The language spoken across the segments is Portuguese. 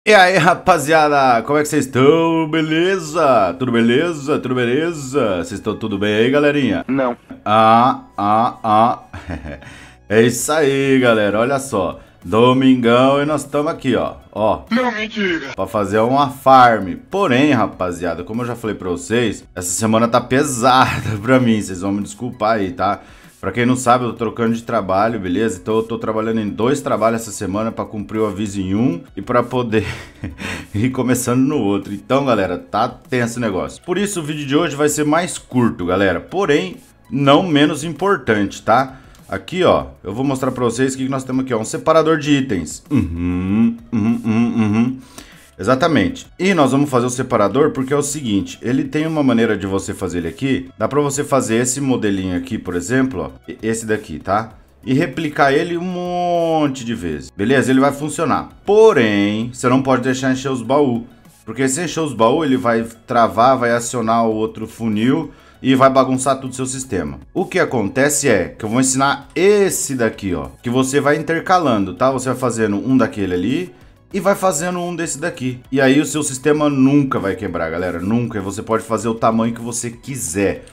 E aí, rapaziada, como é que vocês estão? Beleza? Tudo beleza? Tudo beleza? Vocês estão tudo bem aí, galerinha? Não. Ah. É isso aí, galera, olha só. Domingão e nós estamos aqui, ó. Não, mentira. Pra fazer uma farm. Porém, rapaziada, como eu já falei pra vocês, essa semana tá pesada pra mim, vocês vão me desculpar aí, tá? Pra quem não sabe, eu tô trocando de trabalho, beleza? Então eu tô trabalhando em 2 trabalhos essa semana pra cumprir o aviso em um e pra poder ir começando no outro. Então, galera, tá tenso o negócio. Por isso o vídeo de hoje vai ser mais curto, galera. Porém, não menos importante, tá? Aqui, ó, eu vou mostrar pra vocês o que nós temos aqui, ó. Um separador de itens. Exatamente. E nós vamos fazer o separador porque é o seguinte, ele tem uma maneira de você fazer ele aqui. Dá pra você fazer esse modelinho aqui, por exemplo, ó, esse daqui, tá? E replicar ele um monte de vezes. Beleza? Ele vai funcionar. Porém, você não pode deixar encher os baús. Porque se encher os baús, ele vai travar, vai acionar o outro funil e vai bagunçar todo o seu sistema. O que acontece é que eu vou ensinar esse daqui, ó. Que você vai intercalando, tá? Você vai fazendo um daquele ali e vai fazendo um desse daqui. E aí o seu sistema nunca vai quebrar, galera. Nunca. E você pode fazer o tamanho que você quiser.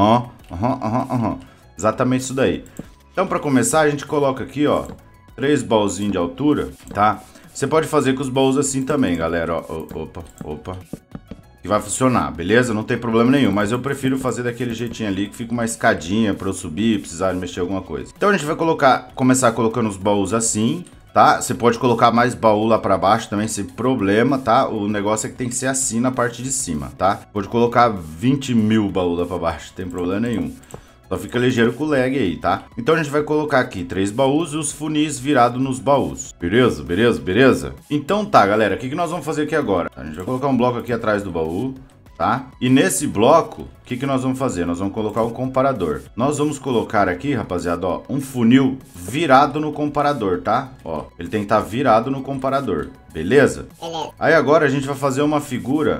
Exatamente isso daí. Então, para começar, a gente coloca aqui, ó, 3 baúzinhos de altura, tá? Você pode fazer com os baús assim também, galera. Ó, opa. Que vai funcionar, beleza? Não tem problema nenhum. Mas eu prefiro fazer daquele jeitinho ali, que fica uma escadinha para eu subir, precisar mexer alguma coisa. Então, a gente vai começar colocando os baús assim, tá? Você pode colocar mais baú lá pra baixo também, sem problema, tá? O negócio é que tem que ser assim na parte de cima, tá? Pode colocar 20 mil baú lá pra baixo, não tem problema nenhum. Só fica ligeiro com o lag aí, tá? Então a gente vai colocar aqui 3 baús e os funis virados nos baús. Beleza? Então tá, galera, o que nós vamos fazer aqui agora? A gente vai colocar um bloco aqui atrás do baú, tá? E nesse bloco, o que nós vamos fazer? Nós vamos colocar um comparador. Nós vamos colocar aqui, rapaziada, ó, um funil virado no comparador, tá? Ó, ele tem que estar virado no comparador, beleza? Aí agora a gente vai fazer uma figura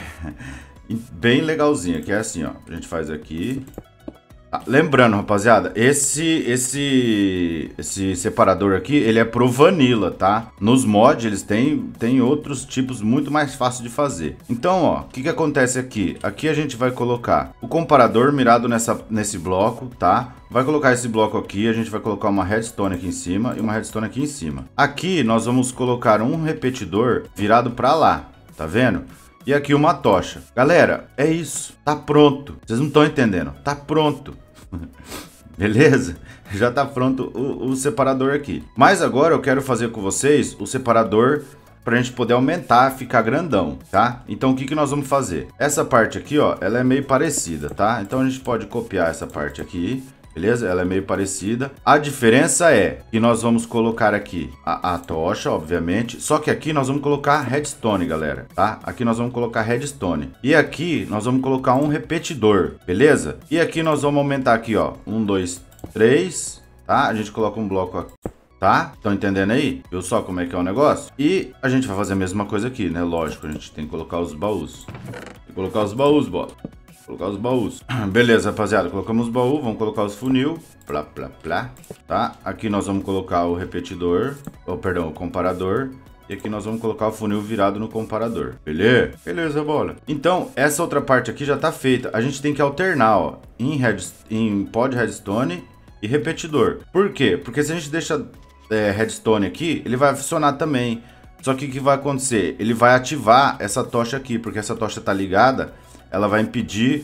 bem legalzinha, que é assim, ó. A gente faz aqui. Lembrando, rapaziada, esse separador aqui, ele é pro Vanilla, tá? Nos mods, eles têm outros tipos muito mais fáceis de fazer. Então, ó, o que acontece aqui? Aqui a gente vai colocar o comparador mirado nesse bloco, tá? Vai colocar esse bloco aqui, a gente vai colocar uma redstone aqui em cima e uma redstone aqui em cima. Aqui nós vamos colocar um repetidor virado pra lá, tá vendo? E aqui uma tocha. Galera, é isso. Tá pronto. Vocês não estão entendendo. Tá pronto. Beleza? Já tá pronto o separador aqui. Mas agora eu quero fazer com vocês o separador pra gente poder aumentar, ficar grandão, tá? Então o que nós vamos fazer? Essa parte aqui, ó, ela é meio parecida, tá? Então a gente pode copiar essa parte aqui. Beleza? Ela é meio parecida. A diferença é que nós vamos colocar aqui a tocha, obviamente. Só que aqui nós vamos colocar redstone, galera, tá? Aqui nós vamos colocar redstone. E aqui nós vamos colocar um repetidor, beleza? E aqui nós vamos aumentar aqui, ó. 1, 2, 3, tá? A gente coloca um bloco aqui. Tá? Estão entendendo aí? Viu só como é que é o negócio? E a gente vai fazer a mesma coisa aqui, né? Lógico, a gente tem que colocar os baús. Tem que colocar os baús, bota. Colocar os baús. Beleza, rapaziada. Colocamos os baús. Vamos colocar os funil. Tá? Aqui nós vamos colocar o repetidor. O comparador. E aqui nós vamos colocar o funil virado no comparador. Beleza, bola. Então, essa outra parte aqui já tá feita. A gente tem que alternar, ó. Em pod redstone e repetidor. Por quê? Porque se a gente deixa redstone aqui, ele vai funcionar também. Só que o que vai acontecer? Ele vai ativar essa tocha aqui. Porque essa tocha tá ligada. Ela vai impedir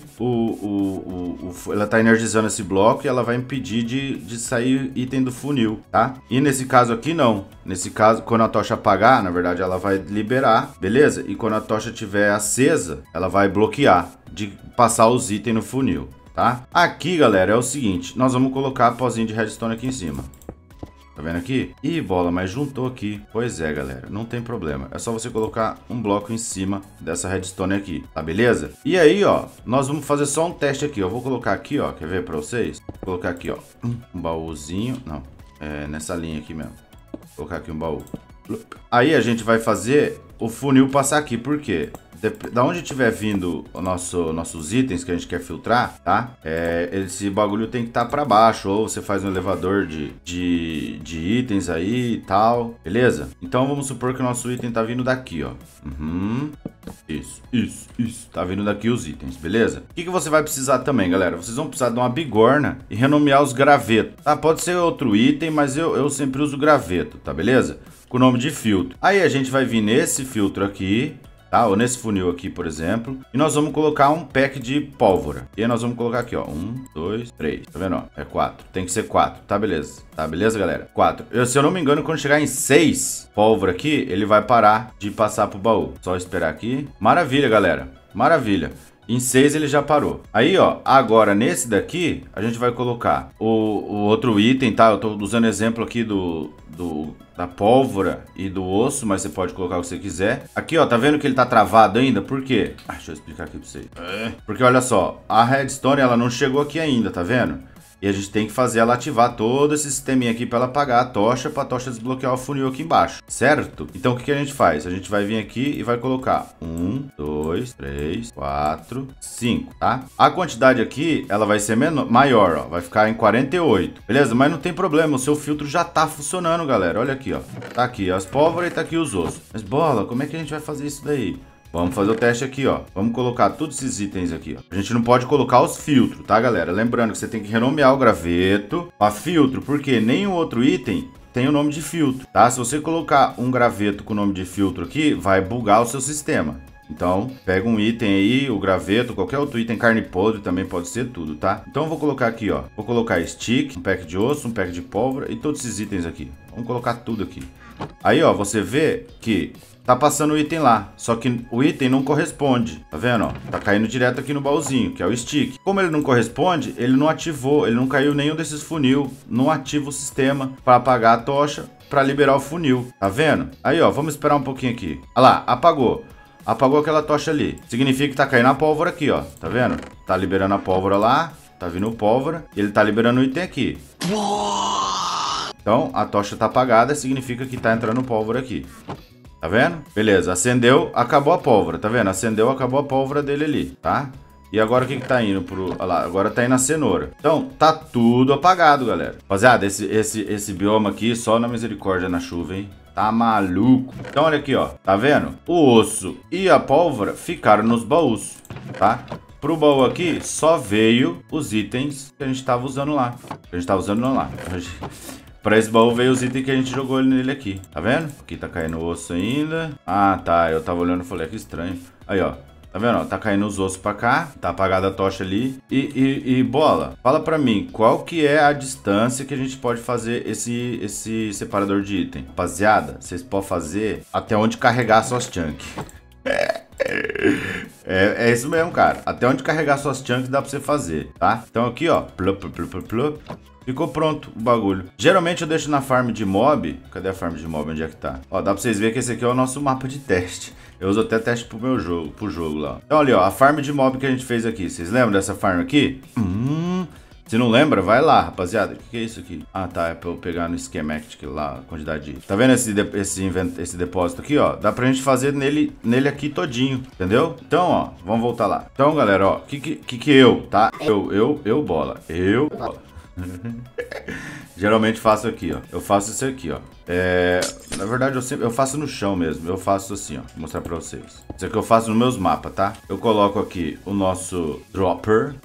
ela tá energizando esse bloco e ela vai impedir de sair item do funil, tá? E nesse caso aqui não. Nesse caso, quando a tocha apagar, na verdade ela vai liberar, beleza? E quando a tocha estiver acesa, ela vai bloquear de passar os itens no funil, tá? Aqui, galera, é o seguinte. Nós vamos colocar a pozinha de redstone aqui em cima. Tá vendo aqui? Ih, bola, mas juntou aqui. Pois é, galera, não tem problema. É só você colocar um bloco em cima dessa redstone aqui, tá beleza? E aí, ó, nós vamos fazer só um teste aqui. Eu vou colocar aqui, ó, quer ver pra vocês? Vou colocar aqui, ó, um baúzinho. Não, nessa linha aqui mesmo. Vou colocar aqui um baú. Aí a gente vai fazer o funil passar aqui, por quê? Da onde tiver vindo nossos itens que a gente quer filtrar, tá? Esse bagulho tem que estar pra baixo, ou você faz um elevador de itens aí e tal, beleza? Então vamos supor que o nosso item tá vindo daqui, ó. Isso. Tá vindo daqui os itens, beleza? O que você vai precisar também, galera? Vocês vão precisar de uma bigorna e renomear os gravetos, tá? Pode ser outro item, mas eu sempre uso graveto, tá beleza? Com o nome de filtro. Aí a gente vai vir nesse filtro aqui, tá? Ou nesse funil aqui, por exemplo. E nós vamos colocar um pack de pólvora. E aí nós vamos colocar aqui, ó. 1, 2, 3. Tá vendo, ó? É 4. Tem que ser 4. Tá, beleza. Tá, beleza, galera? 4. Se eu não me engano, quando chegar em 6 pólvora aqui, ele vai parar de passar pro baú. Só esperar aqui. Maravilha, galera. Maravilha. Em 6 ele já parou. Aí, ó, agora nesse daqui, a gente vai colocar o outro item, tá? Eu tô usando exemplo aqui da pólvora e do osso, mas você pode colocar o que você quiser. Aqui, ó, tá vendo que ele tá travado ainda? Por quê? Deixa eu explicar aqui pra vocês. Porque, olha só, a redstone, ela não chegou aqui ainda, tá vendo? E a gente tem que fazer ela ativar todo esse sisteminha aqui para ela apagar a tocha, para a tocha desbloquear o funil aqui embaixo, certo? Então o que a gente faz? A gente vai vir aqui e vai colocar 1, 2, 3, 4, 5, tá? A quantidade aqui, ela vai ser maior, ó, vai ficar em 48, beleza? Mas não tem problema, o seu filtro já tá funcionando, galera. Olha aqui, ó, tá aqui as pólvoras e tá aqui os ossos. Mas bola, como é que a gente vai fazer isso daí? Vamos fazer o teste aqui, ó. Vamos colocar todos esses itens aqui, ó. A gente não pode colocar os filtros, tá, galera? Lembrando que você tem que renomear o graveto a filtro, porque nenhum outro item tem o nome de filtro, tá? Se você colocar um graveto com o nome de filtro aqui, vai bugar o seu sistema. Então, pega um item aí, o graveto, qualquer outro item, carne podre também pode ser tudo, tá? Então eu vou colocar aqui, ó. Vou colocar stick, um pack de osso, um pack de pólvora e todos esses itens aqui. Vamos colocar tudo aqui. Aí, ó, você vê que tá passando o item lá, só que o item não corresponde, tá vendo, ó? Tá caindo direto aqui no baúzinho, que é o stick. Como ele não corresponde, ele não ativou, ele não caiu nenhum desses funil, não ativa o sistema para apagar a tocha, para liberar o funil, tá vendo? Aí, ó, vamos esperar um pouquinho aqui. Olha lá, apagou. Apagou aquela tocha ali. Significa que tá caindo a pólvora aqui, ó, tá vendo? Tá liberando a pólvora lá, tá vindo pólvora, e ele tá liberando o item aqui. Então, a tocha tá apagada, significa que tá entrando pólvora aqui. Tá vendo? Beleza, acendeu, acabou a pólvora, tá vendo? Acendeu, acabou a pólvora dele ali, tá? E agora o que que tá indo pro... Olha lá, agora tá indo a cenoura. Então, tá tudo apagado, galera. Rapaziada, esse bioma aqui, só na misericórdia na chuva, hein? Tá maluco. Então, olha aqui, ó. Tá vendo? O osso e a pólvora ficaram nos baús, tá? Pro baú aqui, só veio os itens que a gente tava usando lá. Que a gente tava usando não lá. Pra esse baú veio os itens que a gente jogou nele aqui. Tá vendo? Aqui tá caindo osso ainda. Ah, tá. Eu tava olhando e falei, que estranho. Aí, ó. Tá vendo? Ó, tá caindo os ossos pra cá. Tá apagada a tocha ali. E bola, fala pra mim, qual que é a distância que a gente pode fazer esse separador de item? Rapaziada, vocês podem fazer até onde carregar suas chunks. É isso mesmo, cara. Até onde carregar suas chunks dá pra você fazer, tá? Então aqui, ó. Plup, plup, plup, plup. Ficou pronto o bagulho. Geralmente eu deixo na farm de mob. Cadê a farm de mob? Onde é que tá? Ó, dá pra vocês verem que esse aqui é o nosso mapa de teste. Eu uso até teste pro jogo lá. Então ali, ó, a farm de mob que a gente fez aqui. Vocês lembram dessa farm aqui? Se não lembra, vai lá, rapaziada. O que é isso aqui? Ah, tá. É pra eu pegar no schematic lá, a quantidade de... Tá vendo esse depósito aqui, ó? Dá pra gente fazer nele aqui todinho, entendeu? Então, ó, vamos voltar lá. Então, galera, ó, que eu, tá? Bola. Geralmente faço aqui, ó. Eu faço isso aqui, ó. Na verdade, eu faço no chão mesmo. Eu faço assim, ó. Vou mostrar pra vocês. Isso aqui eu faço nos meus mapas, tá? Eu coloco aqui o nosso dropper,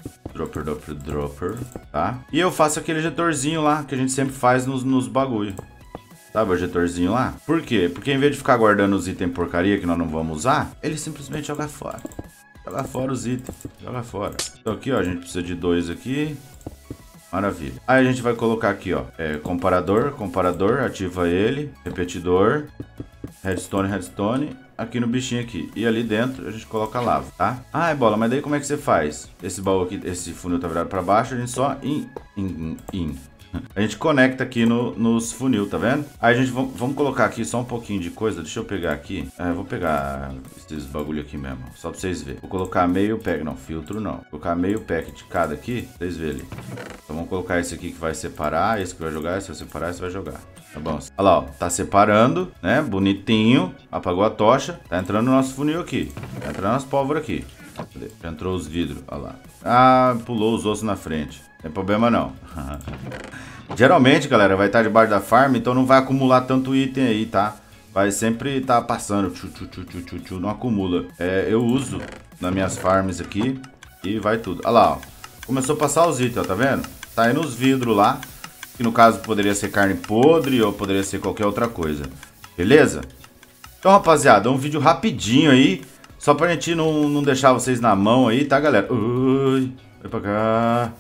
tá? E eu faço aquele jetorzinho lá que a gente sempre faz nos bagulho. Sabe o jetorzinho lá? Por quê? Porque em vez de ficar guardando os itens porcaria que nós não vamos usar, ele simplesmente joga fora. Joga fora os itens. Joga fora. Então aqui, ó, a gente precisa de 2 aqui. Maravilha. Aí a gente vai colocar aqui, ó, comparador, ativa ele, repetidor, redstone, aqui no bichinho aqui. E ali dentro a gente coloca lava, tá? Ah, bola, mas daí como é que você faz? Esse baú aqui, esse funil tá virado pra baixo, a gente só a gente conecta aqui nos funil, tá vendo? Aí a gente, vamos colocar aqui só um pouquinho de coisa. Deixa eu pegar aqui. Vou pegar esses bagulho aqui mesmo, só pra vocês verem. Vou colocar meio pack, não, filtro não. Vou colocar meio pack de cada aqui, pra vocês verem ali. Então vamos colocar esse aqui que vai separar, esse que vai jogar, esse vai separar, esse vai jogar. Tá bom? Olha lá, ó, tá separando, né? Bonitinho. Apagou a tocha. Tá entrando no nosso funil aqui. Entra nas pólvoras aqui. Cadê? Já entrou os vidros, olha lá. Ah, pulou os ossos na frente. Não tem problema não. Geralmente, galera, vai estar debaixo da farm, então não vai acumular tanto item aí, tá? Vai sempre estar passando. Não acumula. Eu uso nas minhas farms aqui e vai tudo. Olha lá, ó. Começou a passar os itens, ó, tá vendo? Tá indo os vidros lá. Que no caso poderia ser carne podre ou poderia ser qualquer outra coisa. Beleza? Então, rapaziada, um vídeo rapidinho aí. Só pra gente não deixar vocês na mão aí, tá, galera? Ui, vai pra cá.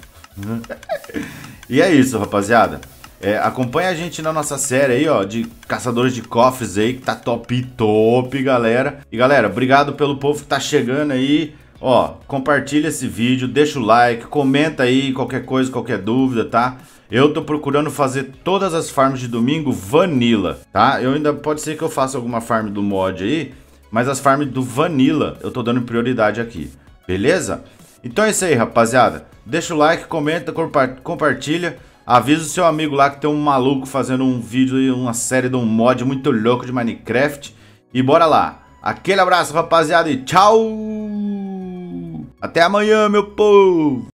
E é isso, rapaziada. Acompanha a gente na nossa série aí, ó, de caçadores de cofres aí, que tá top, galera. E, galera, obrigado pelo povo que tá chegando aí. Ó, compartilha esse vídeo, deixa o like, comenta aí qualquer coisa, qualquer dúvida, tá? Eu tô procurando fazer todas as farms de domingo vanilla, tá? Eu ainda pode ser que eu faça alguma farm do mod aí, mas as farms do vanilla eu tô dando prioridade aqui, beleza? Então é isso aí, rapaziada. Deixa o like, comenta, compartilha. Avisa o seu amigo lá que tem um maluco fazendo um vídeo e uma série de um mod muito louco de Minecraft. E bora lá. Aquele abraço, rapaziada, e tchau! Até amanhã, meu povo!